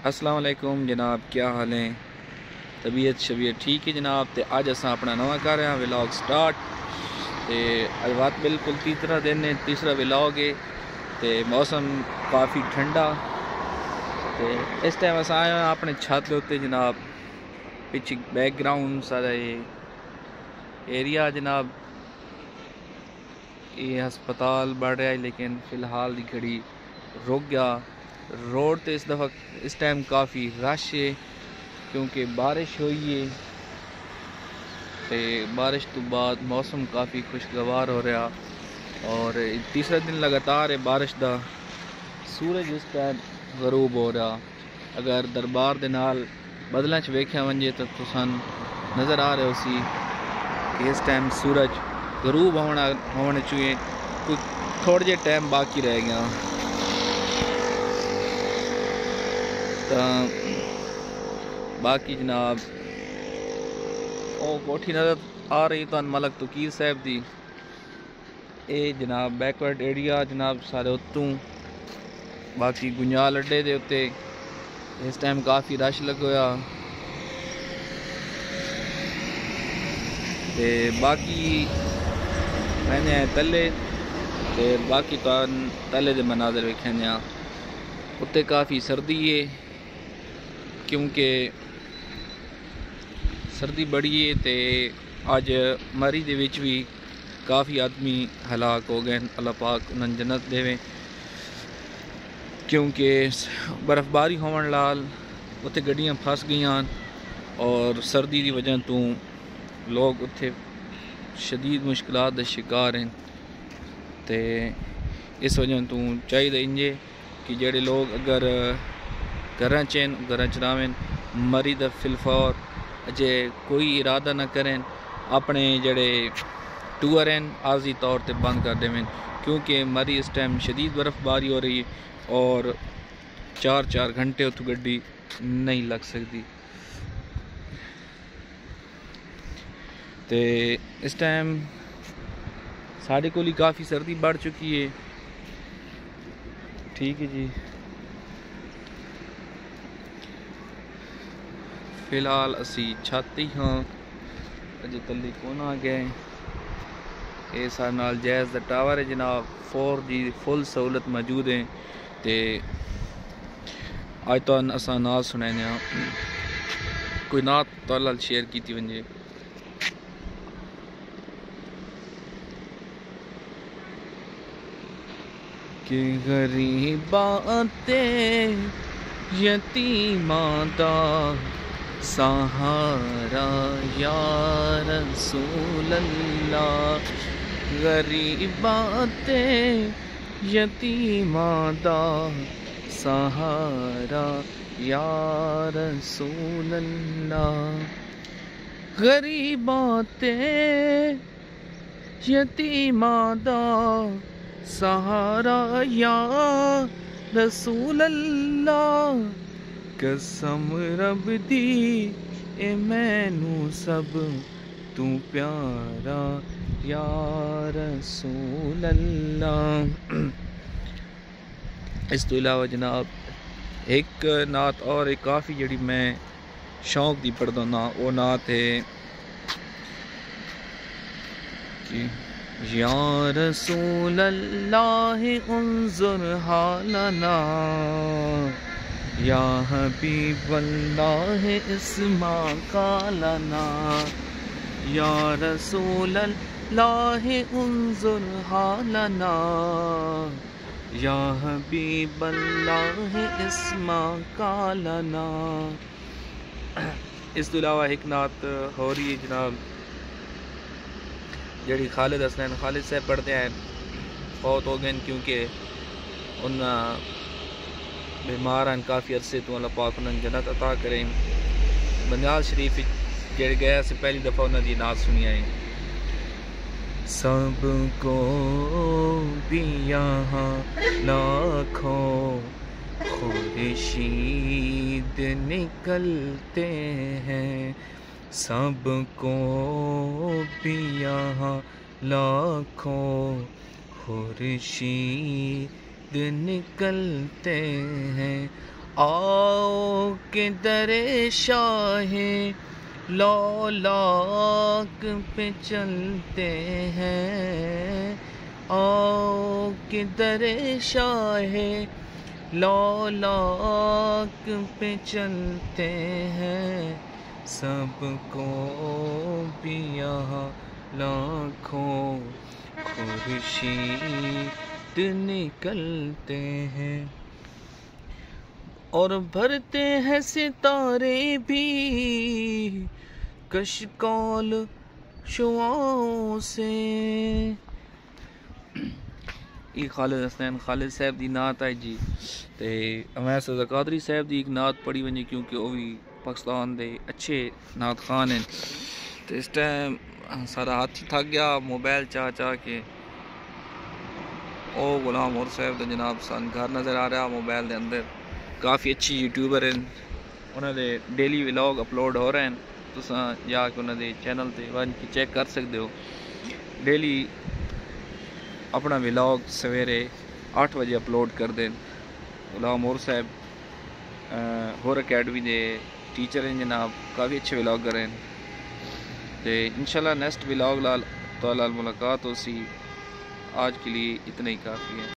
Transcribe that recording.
السلام علیکم جناب، کیا حال ہیں؟ طبیعت شبیعت ٹھیک ہے جناب؟ تے اج اساں اپنا نواں کر رہے ہیں ولاگ سٹارٹ تے اج وقت بالکل تیسرا ولاگ ہے تے موسم کافی ٹھنڈا تے اس ٹائم اساں آئے ہیں اپنے چھت دے جناب. پیچھے بیک گراؤنڈ سارا یہ ایریا جناب. یہ ہسپتال بڑھ رہا ہے لیکن فی الحال دی گھڑی رک گیا. روڈ تے اس ٹائم کافی رش ہے کیونکہ بارش ہوئی ہے تے بارش تو بعد موسم کافی خوشگوار ہو رہا اور تیسرا دن لگاتار ہے بارش دا. سورج اس ٹائم غروب ہو رہا. اگر دربار دے نال بدلاں چ ویکھیا ونجے تو تساں نظر آ رہے ہو سی کہ اس ٹائم سورج غروب ہونے چاہیے. کوئی تھوڑے جے ٹائم باقی رہ گیا. باقی جناب او کوٹھی نظر آ رہی تو ملک توقیر صاحب دی. اے جناب بیکورڈ ایریا جناب سارے اتوں. باقی گنجال اڈے دے اتے اس ٹائم کافی رش لگویا تے باقی میں نے تلے تے باقی تو تلے دے مناظر ویکھنے ہیں. اتنے کافی سردی ہے کیونکہ سردی بڑی ہے تے اج مری دے وچ بھی کافی آدمی ہلاک ہو گئے. اللہ پاک انہاں جنت دے کیونکہ برف باری ہون لال اتنے گڈیاں پھس گئیاں اور سردی دی وجہ تو لوگ اتنے شدید مشکلات دا شکار ہیں. تے اس وجہ تو چاہیے انجے کہ جڑے لوگ اگر گھراں چراویں مری دا فلفور اجے کوئی ارادہ نہ کریں اپنے جڑے ٹور ہیں عارضی طور تے بند کر دیں کیونکہ مری اس ٹائم شدید برف باری ہو رہی ہے اور 4 گھنٹے اتو گڈی نہیں لگ سکتی. تے اس ٹائم ساڑھے کو کافی سردی بڑھ چکی ہے. ٹھیک ہے جی. فی الحال اسی چھت ہی ہاں اجے تلی کون آ گئے. یہ سارے نال جائز دا ٹاور ہے جناب. 4G فل سہولت موجود ہے تے اج تو اساں نعت سنانے ہاں. کوئی نعت تو شیئر کیتی ونجے. کہ غریباں تے یتیماں دا سہارا یا رسول اللہ. غریباں تے یتیماں دا سہارا یا رسول اللہ. غریباں تے یتیماں دا سہارا یا رسول اللہ. قسم رب دی اے مینوں سب تو پیارا یا رسول اللہ. اس تو علاوہ جناب ایک نعت اور ایک کافی جڑی میں شوق دی پڑھدا نا وہ نعت ہے کہ یا رسول اللہ انظر حالنا یا حبیب اللہ اسمع قالنا. یا رسول اللہ انظر حالنا یا حبیب اللہ اسمع قالنا. اس تو علاوہ ایک نعت ہو رہی ہے جناب جڑی خالد حسنین خالد صاحب پڑھتے ہیں. فوت ہو گئے کیونکہ ان بیمار ہیں کافی عرصے تو. اللہ پاک انہیں جنت عطا کریں. بنیال شریف جڑ گیا سے پہلی دفعہ انہوں نے نعت سنی آئی. سب کو بھی یہاں لاکھوں خورشید نکلتے ہیں. سب کو بھی یہاں لاکھوں خورشید نکلتے ہیں. آؤ کہ در شاہ لولاک پہ چلتے ہیں، آؤ کہ در شاہ لولاک پہ چلتے ہیں، سب کو بھی یہاں لاکھوں خورشید نکلتے ہیں، اور بھرتے ہیں ستارے بھی کشکول شعاعوں سے۔ یہ خالد حسین خالد صاحب دی نعت ہے جی، تے اویس رضا قادری صاحب دی ایک نعت پڑھی ونجی کیونکہ وہ بھی پاکستان دے اچھے نعت خان ہیں۔ تو اس ٹائم سارا ہاتھ ہی تھک گیا موبائل چاہ چاہ کے۔ او غلام اور صاحب دا جناب سان گھر نظر آ رہا موبائل دے اندر، کافی اچھی یوٹیوبر ہیں، انہوں نے ڈیلی ولاگ اپلوڈ ہو رہے ہیں، تساں جا کے انہوں نے چینل تے ون کی چیک کر سکتے ہو۔ ڈیلی اپنا ولاگ سویرے 8 بجے اپلوڈ کر دیں۔ غلام اور صاحب ہور اکیڈمی دے ٹیچر ہیں جناب، کافی اچھے ولاگر ہیں۔ تو انشاءاللہ نیکسٹ ولاگ لال تو ملاقات ہو سی، آج کے لیے اتنا ہی کافی ہے۔